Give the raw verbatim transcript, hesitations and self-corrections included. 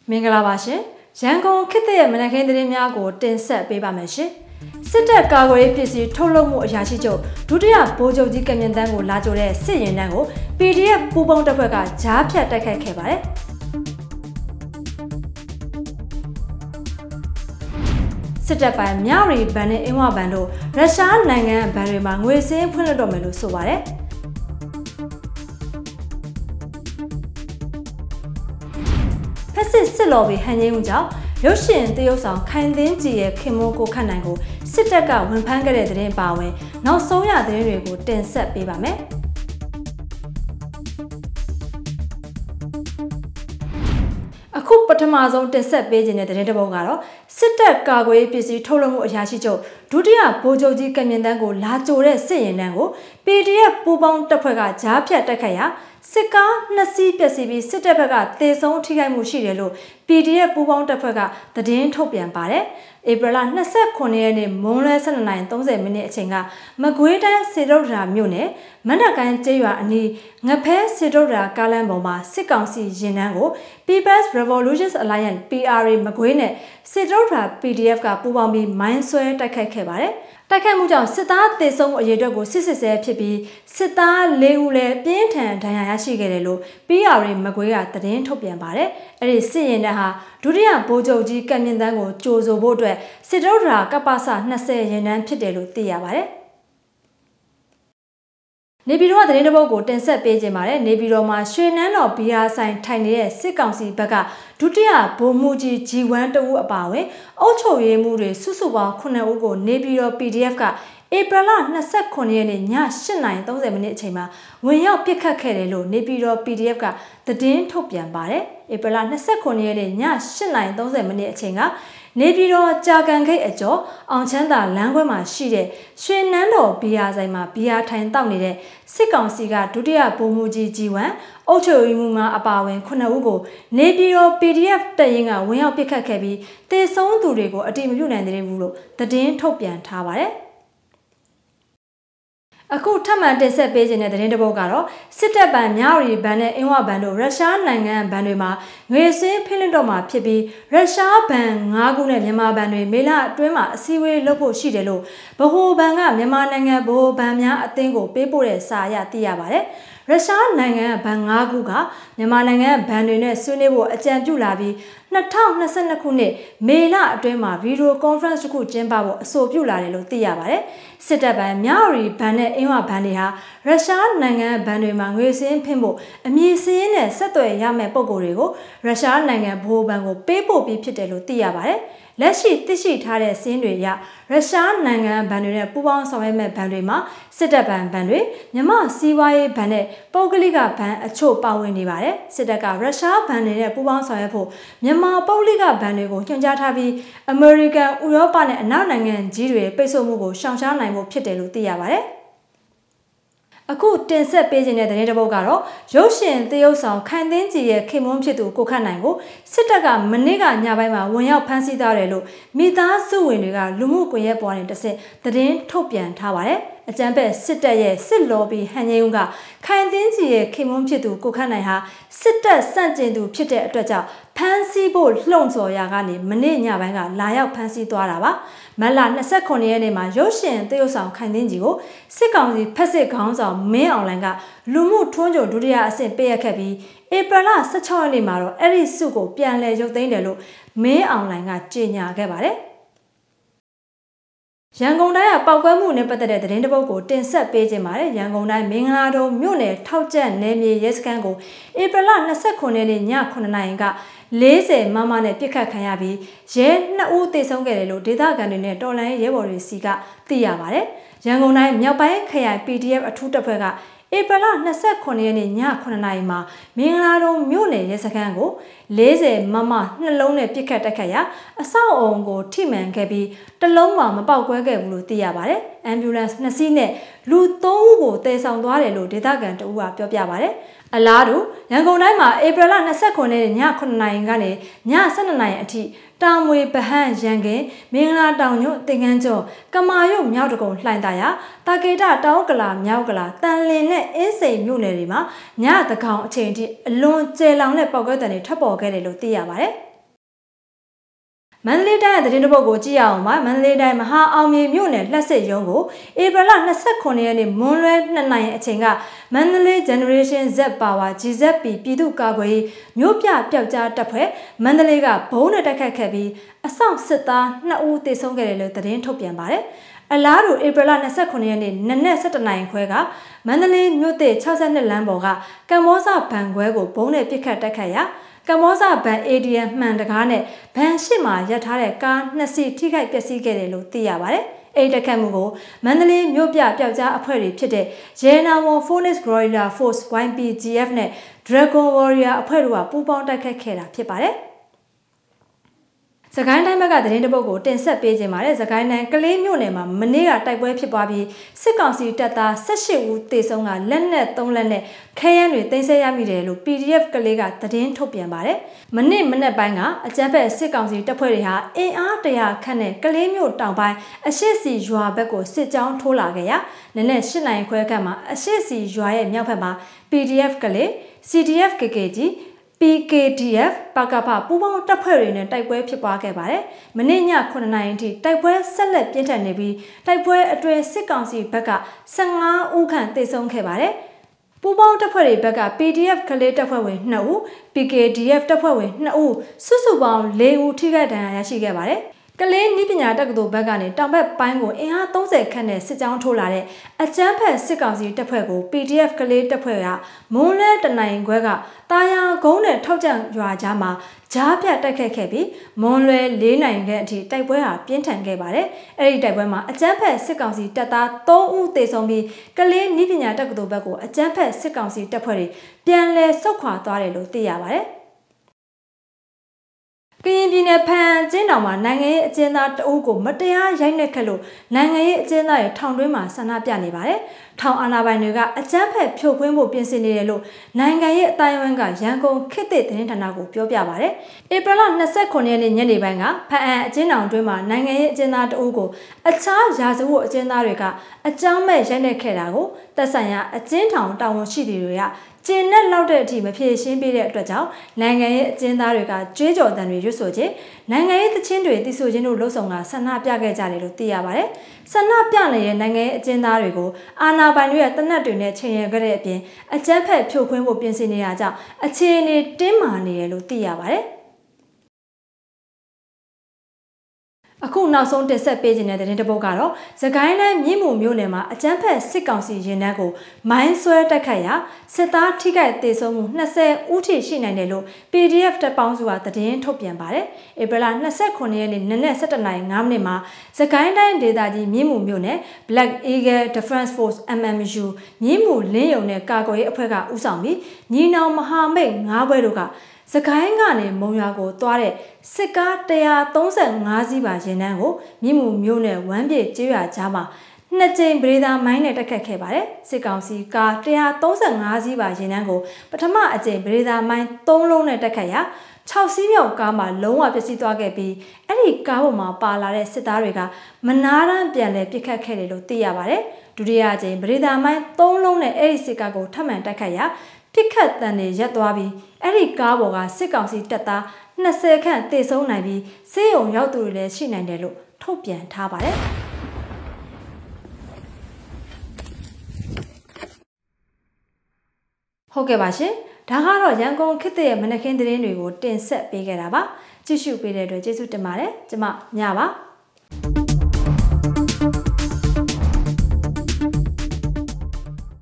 မင်္ဂလာပါရှင်ရန်ကုန်ခေတ်သစ်ရဲ့မနက်ခင်းသတင်းများကိုတင်ဆက်ပေးပါမယ်ရှင်စစ်တပ်ကာကွယ်ရေးပစ္စည်းထုတ်လုပ်မှုအရာရှိချုပ်ဒုတိယဗိုလ်ချုပ်ကြီးကမြင့်တန်းကိုလာကြိုတဲ့စစ်ရင်တန်းကို P D F ပူးပေါင်းတပ်ဖွဲ့ကကြားဖြတ်တိုက်ခိုက်ခဲ့ပါတယ်စစ်တပ်ပိုင်းမြရီဘန်နဲ့အင်းဝဘန်တို့ရုရှားနိုင်ငံဘဏ်တွေမှာငွေစင်းဖွင့်လှစ်တော့မယ်လို့ဆိုပါတယ်ဖက်စစ်စစ်လော်ဘီဟန်ငိမ့်မှုကြောင့်ရုပ်ရှင်သရုပ်ဆောင်ခိုင်သင်းကြည်ရဲ့ခင်မိုးကိုခန့်နိုင်ကိုစစ်တပ်ကဝန်ဖမ်းခဲ့တဲ့သတင်းပါဝင်နောက်ဆုံးရသတင်းတွေကိုတင်ဆက်ပေးပါမယ်အခုပထမဆုံးတင်ဆက်ပေးခြင်းတဲ့သတင်းတစ်ပုဒ်ကတော့စစ်တပ်ကာကွယ်ရေးပစ္စည်းထုတ်လုပ်မှုအရာရှိချုပ်ဒုတိယဗိုလ်ချုပ်ကြီးကမြင့်တန်းကိုလာကြိုတဲ့စစ်ရင်တန်းကို P D F ပူးပေါင်းတပ်ဖွဲ့ကကြားဖြတ်တိုက်ခိုက်ရာစစ်ကားနှစ်စီးပျက်စီးပြီးစစ်တပ်ဘက်ကသေဆုံးထိခိုက်မှုရှိတယ်လို့ P D F ပူးပေါင်းတပ်ဖွဲ့ကသတင်းထုတ်ပြန်ပါတယ်ဧပြီလ၂၉ရက်နေ့မွန်းလွဲ၁၂နာရီ၃၀မိနစ်အချိန်ကမကွေးတိုင်းစေတုဒ္ဒရာမြို့နယ်မန္တကိုင်းကျေးရွာအနီးငဖဲစေတုဒ္ဒရာကားလမ်းပေါ်မှာစစ်ကောင်စီရင်တန်းကို People's Revolution Alliance P R A မကွေးနဲ့စေတုဒ္ဒရာ P D F ကပူးပေါင်းပြီးမိုင်းဆွဲတိုက်ခိုက်ခဲ့ပါတယ်တိုက်ခိုက်မှုကြောင့်စစ်သားသေဆုံးမှုအရေအတွက်ကိုစစ်စစ်ဆဲဖြစ်ပြီးစစ်သား၄ဦးလည်းပြင်းထန်ဒဏ်ရာရရှိခဲ့တယ်လို့ P R A မကွေးကသတင်းထုတ်ပြန်ပါတယ်။အဲ့ဒီစစ်ရင်တပ်ဟာဒုတိယဗိုလ်ချုပ်ကြီးကမြင့်တန်းကိုကြိုဆိုဖို့အတွက်စစ်တုဒ္ဒရာကပ္ပစ၂၀ရင်တန်းဖြစ်တယ်လို့သိရပါတယ်။နေပြည်တော်ကသတင်းတစ်ပုဒ်ကိုတင်ဆက်ပေးခြင်းပါတယ်နေပြည်တော်မှာရွှေနန်းတော်ဘီယာဆိုင်ထိုင်နေတဲ့စစ်ကောင်စီဘက်ကဒုတိယဗိုလ်မှူးကြီး G ဝမ် တဦးအပါအဝင်အုပ်ချုပ်ရေးမှုတွေစုစုပေါင်းခုနှစ်ဦးကိုနေပြည်တော် P D F ကဧပြီလ၂၉ရက်နေ့ည၈နာရီ၃၀မိနစ်အချိန်မှာဝင်ရောက်ပစ်ခတ်ခဲ့တယ်လို့နေပြည်တော် P D F ကသတင်းထုတ်ပြန်ပါတယ်ဧပြီလ၂၉ရက်နေ့ည၈နာရီ၃၀မိနစ်အချိန်ကနေပြည်တော်ကြာကန်ဂိတ်အကျော်အောင်ချမ်းသာလမ်းခွဲမှာရှိတဲ့ရွှေနန်းတော်ဘီယာဆိုင်မှာဘီယာထိုင်တောက်နေတဲ့စစ်ကောင်စီကဒုတိယဗိုလ်မှူးကြီးကြီးဝမ်အုပ်ချုပ်ရေးမှူးများအပါအဝင်ခုနှစ်ဦးကိုနေပြည်တော် P D F တပ်ရင်းကဝင်ရောက်ပစ်ခတ်ခဲ့ပြီးတေဆုံးသူတွေကိုအတိမပြုနိုင်သေးဘူးလို့သတင်းထုတ်ပြန်ထားပါတယ်အခုထပ်မံတင်ဆက်ပေးခြင်းတဲ့သတင်းတစ်ပုဒ်ကတော့စစ်တပ်ဗန်မြရီဘန်နဲ့အင်းဝဘန်တို့ရုရှားနိုင်ငံဘန်တွေမှာငွေစင်းဖိလစ်တော့မှာဖြစ်ပြီးရုရှားဘန်၅ခုနဲ့မြန်မာဘန်တွေမေလအတွင်းမှာအစည်းအဝေးလုပ်ဖို့ရှိတယ်လို့ဗဟိုဘန်ကမြန်မာနိုင်ငံဗဟိုဘန်များအသင်းကိုပေးပို့တဲ့စာအရသိရပါတယ်ရုရှားနိုင်ငံဘန်၅ခုကမြန်မာနိုင်ငံဘန်တွေနဲ့ဆွေးနွေးဖို့အကြံပြုလာပြီး၂၀၂၂ခုနှစ်မေလအတွင်းမှာဗီဒီယိုကွန်ဖရင့်တစ်ခုကျင်းပဖို့အဆိုပြုလာတယ်လို့သိရပါတယ်။စစ်တပ်ဗန်မြရီဘန်နဲ့အင်းဝဘန်တွေဟာရုရှားနိုင်ငံဘန်တွေမှာငွေစင်းဖင်းဖို့အမည်စင်းနဲ့ဆက်သွယ်ရမယ့်ပုံကိုယ်တွေကိုရုရှားနိုင်ငံဗဟိုဘန်ကိုပေးပို့ပြီးဖြစ်တယ်လို့သိရပါတယ်။လက်ရှိသိရှိထားတဲ့စင်းတွေရရုရှားနိုင်ငံဘဏ်တွေနဲ့ပူးပေါင်းဆောင်ရွက်မဲ့ဘဏ်တွေမှာစစ်တပ်ဘဏ်ဘဏ်တွေမြန်မာစီးပွားရေးဘဏ်နဲ့ပုဂ္ဂလိကဘဏ်အချို့ပါဝင်နေပါတယ်စစ်တပ်ကရုရှားဘဏ်တွေနဲ့ပူးပေါင်းဆောင်ရွက်ဖို့မြန်မာပုဂ္ဂလိကဘဏ်တွေကိုညွှန်ကြားထားပြီးအမေရိကန်ဥရောပနဲ့အနောက်နိုင်ငံကြီးတွေပိတ်ဆို့မှုကိုရှောင်ရှားနိုင်ဖို့ဖြစ်တယ်လို့သိရပါတယ်အခုတင်ဆက်ပေးခြင်းတဲ့သတင်းတစ်ပုဒ်ကတော့ရုပ်ရှင်သရုပ်ဆောင်ခိုင်သင်းကြည်ရဲ့ခင်မွန်းဖြစ်သူကိုခန့်နိုင်ကိုစစ်တပ်ကမနေ့ကညပိုင်းမှာဝင်ရောက်ဖမ်းဆီးသွားတယ်လို့မိသားစုဝင်တွေကလူမှုကွန်ရက်ပေါ်နဲ့တစ်ဆက်သတင်းထုတ်ပြန်ထားပါတယ်အကြံဖက်စစ်တပ်ရဲ့စစ်လော်ဘီဟန်ငိမ့်ကခိုင်သင်းကြီးရဲ့ခင်မွန်းဖြစ်သူကိုခန့်နိုင်ဟာစစ်တပ်စန့်ကျင်သူဖြစ်တဲ့အတွက်ကြောင့်ဖမ်းဆီးဖို့လှုံ့ဆော်ရာကနေမနေ့ညပိုင်းကလာရောက်ဖမ်းဆီးသွားတာပါမတ်လ၂၉ရက်နေ့မှာရုပ်ရှင်သရုပ်ဆောင်ခိုင်သင်းကြီးကိုစစ်ကောင်စီဖက်စစ်ခေါင်းဆောင်မင်းအောင်လှိုင်ကလူမှုထွန်းကြိုဒုတိယအဆင့်ပေးရခဲ့ပြီးဧပြီလ၁၆ရက်နေ့မှာတော့အဲ့ဒီစုကိုပြန်လည်ရုပ်သိမ်းတယ်လို့မင်းအောင်လှိုင်ကကြေညာခဲ့ပါတယ်ရန်ကုန်တိုင်းကပောက်ကွဲမှုနဲ့ပတ်သက်တဲ့သတင်းတစ်ပုဒ်ကိုတင်ဆက်ပေးခြင်းပါတယ်ရန်ကုန်တိုင်းမင်္ဂလာတုံမြို့နယ်ထောက်ကျက်နယ်မြေရဲစခန်းကိုဧပြီလ၂၉ရက်နေ့ည9နာရီက၄၀မမနဲ့ပြစ်ခတ်ခံရပြီးရဲနှစ်ဦးသေဆုံးခဲ့တယ်လို့ဒေသခံတွေနဲ့တော်လှန်ရေးရဲဘော်တွေစီကသိရပါတယ်ရန်ကုန်တိုင်းမြောက်ပိုင်းခရိုင် P D F အထူးတပ်ဖွဲ့ကဧပြီလ၂၉ရက်နေ့ည9နာရီမှာမင်္ဂလာတုံမြို့နယ်ရဲစခန်းကို၄၀မမနှလုံးနဲ့ပြစ်ခတ်တိုက်ခတ်ရာအဆောက်အုံကိုထိမှန်ခဲ့ပြီးတလုံးမှမပေါက်ကွဲခဲ့ဘူးလို့သိရပါတယ်။ ambulance နှစ်စီးနဲ့လူသုံးဦးကိုတည်ဆောင်သွားတယ်လို့ဒေသခံတအူးကပြောပြပါတယ်။အလားတူရန်ကုန်တိုင်းမှာဧပြီလ၂၉ရက်နေ့ည9နာရီကနေည၁၂နာရီအထိတာမွေဗဟန်းရန်ကင်မင်္ဂလာတောင်ညွန့်တင်ကန်းကျော်ကမာရုတ်မြောက်တကုံလှိုင်သာယာတာကေတတောင်ကလာမြောက်ကလာတန်လင်းနဲ့အင်းစိန်မြို့နယ်တွေမှာညတကောင်အချိန်အထိအလွန်ကျယ်လောင်တဲ့ပောက်ကွဲတံတွေထပ်ပေါ်ခဲ့တယ်လို့သိရပါတယ်။မန္တလေးတိုင်းရဲ့သတင်းတစ်ပုဒ်ကိုကြည့်ရအောင်ပါမန္တလေးတိုင်းမဟာအောင်မြေမြို့နယ်လက်စစ်ရုံးကိုဧပြီလ၂၉ရက်နေ့မွန်းလွဲနှစ်နာရီအချိန်ကမန္တလေး Generation Z Power G Z P ပြည်သူ့ကာကွယ်ရေးမြို့ပြပျောက်ကြားတပ်ဖွဲ့မန္တလေးကဘုံနဲ့တိုက်ခတ်ခဲ့ပြီးအဆောက်စစ်သားနှစ်ဦးသေဆုံးခဲ့တယ်လို့သတင်းထုတ်ပြန်ပါတယ်အလားတူဧပြီလ၂၉ရက်နေ့နနက်၁၁နာရီခွဲကမန္တလေးမြို့သစ်၆၂လမ်းပေါ်ကကမ္ဘောဇဘဏ်ခွဲကိုဘုံနဲ့ပစ်ခတ်တိုက်ခတ်ရာကမ္ဘောဇဘဏ် A T M မှန်တကားနဲ့ဘဏ်ရှိမှာရပ်ထားတဲ့ကားနှစ်စီးထိခိုက်ပျက်စီးခဲ့တယ်လို့သိရပါတယ်။အဲဒီတိုက်ခတ်မှုကိုမန္တလေးမြို့ပြပျောက်ကြားအဖွဲ့တွေဖြစ်တဲ့ရဲနာဝန် Phoenix Guerrilla Force Y P G F နဲ့ Dragon Warrior အဖွဲ့တို့ကပူးပေါင်းတိုက်ခတ်ခဲ့တာဖြစ်ပါတယ်။စကိုင်းတိုင်းဘက်ကသတင်းတပုတ်ကိုတင်ဆက်ပေးခြင်းပါတယ်စကိုင်းတိုင်းကလေးမြို့နယ်မှာမနေ့ကတိုက်ပွဲဖြစ်ပွားပြီးစစ်ကောင်စီတပ်သား၁၈ဦးသေဆုံးကလက်နက်၃လက်နဲ့ခဲယမ်းတွေတင်ဆက်ရမိတယ်လို့ P D F ကလေးကသတင်းထုတ်ပြန်ပါတယ်မနေ့မနေ့ပိုင်းကအကြမ်းဖက်စစ်ကောင်စီတပ်ဖွဲ့တွေဟာအင်အားတရာခန့်နဲ့ကလေးမြို့တောင်ပိုင်းအရှိစီရွာဘက်ကိုစစ်ကြောင်းထိုးလာခဲ့ရာနနက်၈နာရီခွဲခန့်မှာအရှိစီရွာရဲ့မြောက်ဘက်မှာ P D F ကလေး C D F K K G P K D F ပကဖပူပေါင်းတပ်ဖွဲ့တွေနဲ့တိုက်ပွဲဖြစ်ပွားခဲ့ပါတယ်။မနေ့ညခုနှစ်နာရီအထိတိုက်ပွဲဆက်လက်ပြင်းထန်နေပြီးတိုက်ပွဲအတွင်းစစ်ကောင်စီဘက်က၁၅ဦးခန့်သေဆုံးခဲ့ပါတယ်။ပူပေါင်းတပ်ဖွဲ့တွေဘက်က P D F ကလေးတပ်ဖွဲ့ဝင်၂ဦး P K D F တပ်ဖွဲ့ဝင်၂ဦးစုစုပေါင်း၄ဦးထိခိုက်ဒဏ်ရာရရှိခဲ့ပါတယ်။ကလေးနည်းပညာတက္ကသိုလ်ဘက်ကနေတောင်ဘက်ပိုင်းကိုအင်အား၃၀ခန့်နဲ့စစ်ကြောင်းထိုးလာတဲ့အကြမ်းဖက်စစ်ကောင်စီတပ်ဖွဲ့ကို P D F ကလေးတပ်ဖွဲ့ကမွန်းလဲတနိုင်ခွဲကတာယာကုန်းနဲ့ထောက်ကြံရွာကြားမှာကြားပြတ်တိုက်ခတ်ခဲ့ပြီးမွန်းလွဲ၄နိုင်ခန့်အထိတိုက်ပွဲဟာပြင်းထန်ခဲ့ပါတယ်။အဲဒီတိုက်ပွဲမှာအကြမ်းဖက်စစ်ကောင်စီတပ်သား၃ဦးသေဆုံးပြီးကလေးနည်းပညာတက္ကသိုလ်ဘက်ကိုအကြမ်းဖက်စစ်ကောင်စီတပ်ဖွဲ့တွေပြန်လည်ဆုတ်ခွာသွားတယ်လို့သိရပါတယ်။ကရင်ပြည်နယ်ဖန်ကျင်းတောင်မှာနိုင်ငံရေးအကျဉ်းသားတအုပ်ကိုမတရားရိုက်နှက်ခဲ့လို့နိုင်ငံရေးအကျဉ်းသားတွေထောင်တွင်းမှာဆန္ဒပြနေပါတယ်။ထောင်အာဏာပိုင်တွေကအကြမ်းဖက်ဖြိုခွင်းဖို့ပြင်ဆင်နေတယ်လို့နိုင်ငံရေးအတိုင်းအဝန်းကရန်ကုန်ခေတ်သစ်သတင်းဌာနကိုပြောပြပါတယ်။ဧပြီလ၂၉ရက်နေ့ညနေပိုင်းကဖန်အံအကျဉ်းတောင်တွင်းမှာနိုင်ငံရေးအကျဉ်းသားတအုပ်ကိုအခြားရာဇဝတ်အကျဉ်းသားတွေကအကြောင်းမဲ့ရိုက်နှက်ခဲ့တာကိုသက်ဆိုင်ရာအကျဉ်းထောင်တာဝန်ရှိသူတွေကကျင်းနဲ့လောက်တဲ့အထိမဖြေရှင်းပေးတဲ့အတွက်ကြောင့်နိုင်ငံရေးအကျဉ်းသားတွေကကြွေးကြော်တံတွေရွတ်ဆိုခြင်းနိုင်ငံရေးသချင်းတွေတည်ဆိုခြင်းတို့လှုပ်ဆောင်ကဆန္ဒပြခဲ့ကြတယ်လို့သိရပါတယ်။ဆန္ဒပြနေတဲ့နိုင်ငံရေးအကျဉ်းသားတွေကိုအာဏာပိုင်တွေရဲ့တနက်တွေနဲ့ချိန်ရခဲ့တဲ့အပြင်အကြမ်းဖက်ဖြိုခွင်းဖို့ပြင်ဆင်နေတာကြောင့်အခြေအနေတင်းမာနေတယ်လို့သိရပါတယ်။အခုနောက်ဆုံးတင်ဆက်ပေးခြင်းတဲ့သတင်းတစ်ပုဒ်ကတော့စကိုင်းတိုင်းမြင်းမူမြို့နယ်မှာအကြမ်းဖက်စစ်ကောင်စီရင်နှန်းကိုမိုင်းဆွဲတိုက်ခတ်ရာစစ်သားထိခိုက်ဒေဆုံးမှု၂၀ဦးထိရှိနိုင်တယ်လို့ P D F တပ်ပေါင်းစုကသတင်းထုတ်ပြန်ပါတယ်။ဧပြီလ၂၉ရက်နေ့နနက်၁၁နာရီ၅မိနစ်မှာစကိုင်းတိုင်းဒေသကြီးမြင်းမူမြို့နယ် Black Eagle Defense Force M M U မြင်းမူလင်းယုံနဲ့ကာကွယ်ရေးအဖွဲ့ကဦးဆောင်ပြီးညီနောင်မဟာမိတ်၅ဘွဲတို့ကစကိုင်းကနေမုံရွာကိုသွားတဲ့စစ်ကား၁၃၅စီးပါရင်နှန်းကိုမြင်းမူမြို့နယ်ဝမ်းပြေကျေးရွာကြားမှာနှစ်ကြိမ်ပရိသာမိုင်းနဲ့တိုက်ခတ်ခဲ့ပါတယ်စစ်ကောင်စီကား၁၃၅စီးပါရင်နှန်းကိုပထမအကြိမ်ပရိသာမိုင်း၃လုံးနဲ့တိုက်ခတ်ရာ၆စီးမြောက်ကားမှာလုံးဝပျက်စီးသွားခဲ့ပြီးအဲ့ဒီကားပေါ်မှာပါလာတဲ့စစ်သားတွေကမနားတမ်းပြန်လဲပစ်ခတ်ခဲ့တယ်လို့သိရပါတယ်ဒုတိယအကြိမ်ပရိသာမိုင်း၃လုံးနဲ့အဲ့ဒီစစ်ကားကိုထပ်မံတိုက်ခတ်ရာပြစ်ခတ်တန်တွေရက်သွားပြီးအဲ့ဒီကားပေါ်ကစစ်ကောင်စီတပ်သား၂၀ခန့်တေဆုံးနိုင်ပြီးစေယုံရောက်သူတွေလည်းရှိနိုင်တယ်လို့ထုတ်ပြန်ထားပါတယ်ဟုတ်ကဲ့ပါရှင်ဒါကတော့ရန်ကုန်ခေတ်သစ်ရဲ့မနက်ခင်းသတင်းတွေကိုတင်ဆက်ပေးခဲ့တာပါကြည့်ရှုပေးတဲ့အတွက်ကျေးဇူးတင်ပါတယ်ကျမညပါ